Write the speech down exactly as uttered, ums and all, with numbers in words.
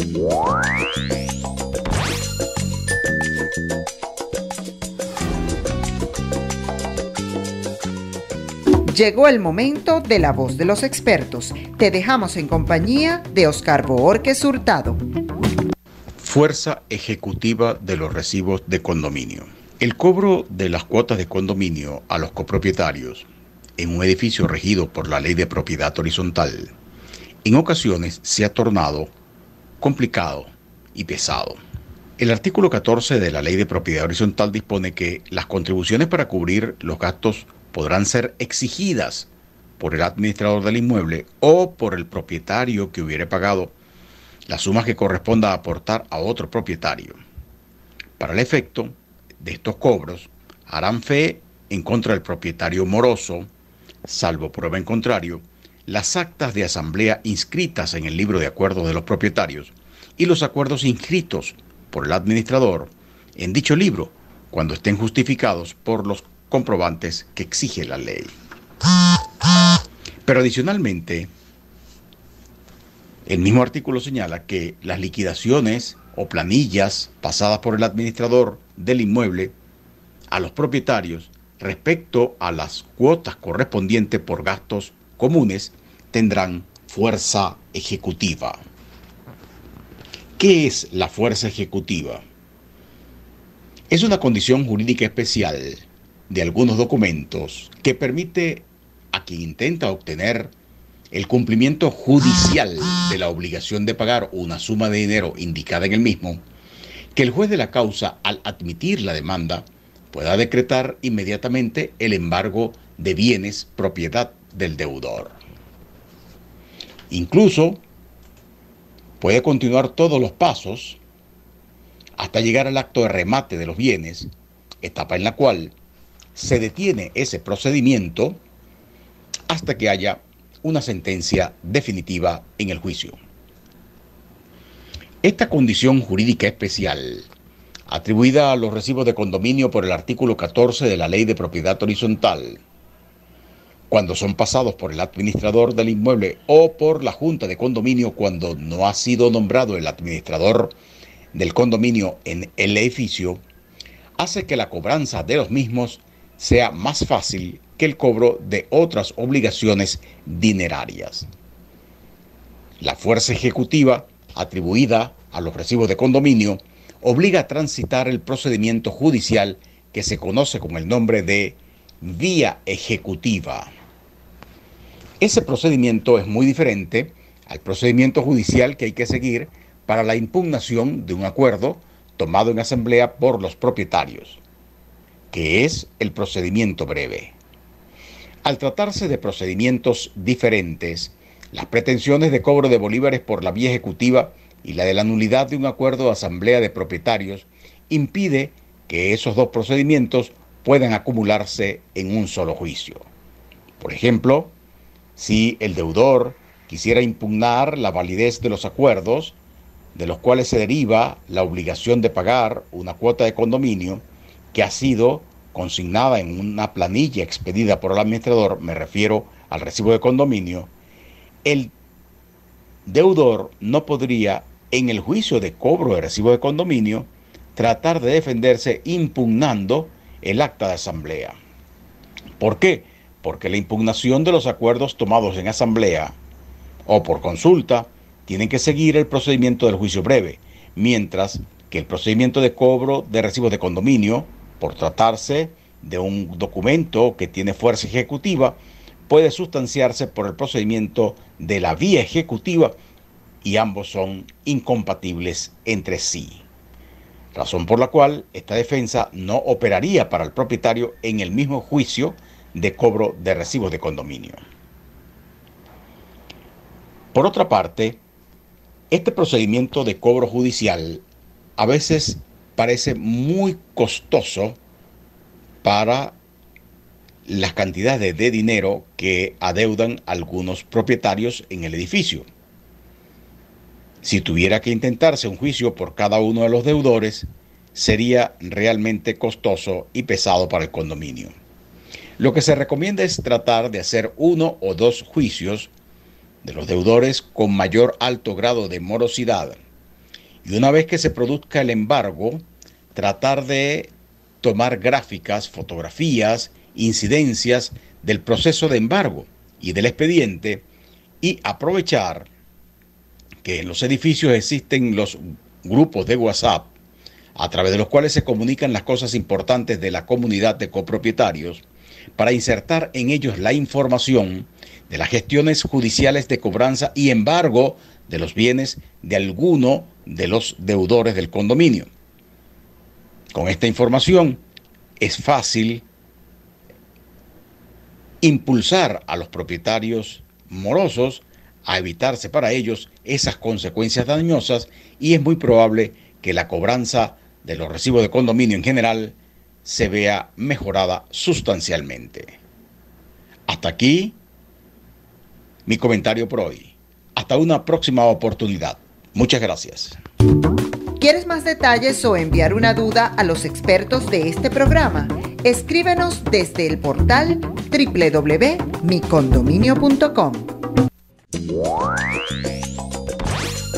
Llegó el momento de la voz de los expertos. Te dejamos en compañía de Oscar Bohórquez Hurtado. Fuerza ejecutiva de los recibos de condominio. El cobro de las cuotas de condominio a los copropietarios en un edificio regido por la Ley de Propiedad Horizontal en ocasiones se ha tornado complicado y pesado. El artículo catorce de la Ley de Propiedad Horizontal dispone que las contribuciones para cubrir los gastos podrán ser exigidas por el administrador del inmueble o por el propietario que hubiere pagado las sumas que corresponda aportar a otro propietario. Para el efecto de estos cobros, harán fe en contra del propietario moroso, salvo prueba en contrario, las actas de asamblea inscritas en el libro de acuerdos de los propietarios y los acuerdos inscritos por el administrador en dicho libro cuando estén justificados por los comprobantes que exige la ley. Pero adicionalmente, el mismo artículo señala que las liquidaciones o planillas pasadas por el administrador del inmueble a los propietarios respecto a las cuotas correspondientes por gastos comunes tendrán fuerza ejecutiva. ¿Qué es la fuerza ejecutiva? Es una condición jurídica especial de algunos documentos que permite a quien intenta obtener el cumplimiento judicial de la obligación de pagar una suma de dinero indicada en el mismo, que el juez de la causa, al admitir la demanda, pueda decretar inmediatamente el embargo de bienes propiedad del deudor. Incluso puede continuar todos los pasos hasta llegar al acto de remate de los bienes, etapa en la cual se detiene ese procedimiento hasta que haya una sentencia definitiva en el juicio. Esta condición jurídica especial, atribuida a los recibos de condominio por el artículo catorce de la Ley de Propiedad Horizontal, cuando son pasados por el administrador del inmueble o por la Junta de Condominio cuando no ha sido nombrado el administrador del condominio en el edificio, hace que la cobranza de los mismos sea más fácil que el cobro de otras obligaciones dinerarias. La fuerza ejecutiva atribuida a los recibos de condominio obliga a transitar el procedimiento judicial que se conoce con el nombre de vía ejecutiva. Ese procedimiento es muy diferente al procedimiento judicial que hay que seguir para la impugnación de un acuerdo tomado en asamblea por los propietarios, que es el procedimiento breve. Al tratarse de procedimientos diferentes, las pretensiones de cobro de bolívares por la vía ejecutiva y la de la nulidad de un acuerdo de asamblea de propietarios impide que esos dos procedimientos puedan acumularse en un solo juicio. Por ejemplo, si el deudor quisiera impugnar la validez de los acuerdos, de los cuales se deriva la obligación de pagar una cuota de condominio que ha sido consignada en una planilla expedida por el administrador, me refiero al recibo de condominio, el deudor no podría, en el juicio de cobro de recibo de condominio, tratar de defenderse impugnando el acta de asamblea. ¿Por qué? Porque la impugnación de los acuerdos tomados en asamblea o por consulta tienen que seguir el procedimiento del juicio breve, mientras que el procedimiento de cobro de recibos de condominio, por tratarse de un documento que tiene fuerza ejecutiva, puede sustanciarse por el procedimiento de la vía ejecutiva y ambos son incompatibles entre sí. Razón por la cual esta defensa no operaría para el propietario en el mismo juicio de cobro de recibos de condominio. Por otra parte, este procedimiento de cobro judicial a veces parece muy costoso para las cantidades de dinero que adeudan algunos propietarios en el edificio. Si tuviera que intentarse un juicio por cada uno de los deudores, sería realmente costoso y pesado para el condominio. Lo que se recomienda es tratar de hacer uno o dos juicios de los deudores con mayor alto grado de morosidad, Y una vez que se produzca el embargo, tratar de tomar gráficas, fotografías, incidencias del proceso de embargo y del expediente, y aprovechar que en los edificios existen los grupos de WhatsApp a través de los cuales se comunican las cosas importantes de la comunidad de copropietarios, para insertar en ellos la información de las gestiones judiciales de cobranza y embargo de los bienes de alguno de los deudores del condominio. Con esta información es fácil impulsar a los propietarios morosos a evitarse para ellos esas consecuencias dañosas, y es muy probable que la cobranza de los recibos de condominio en general se vea mejorada sustancialmente. Hasta aquí mi comentario por hoy. Hasta una próxima oportunidad. Muchas gracias. ¿Quieres más detalles o enviar una duda a los expertos de este programa? Escríbenos desde el portal doble u doble u doble u punto mi condominio punto com.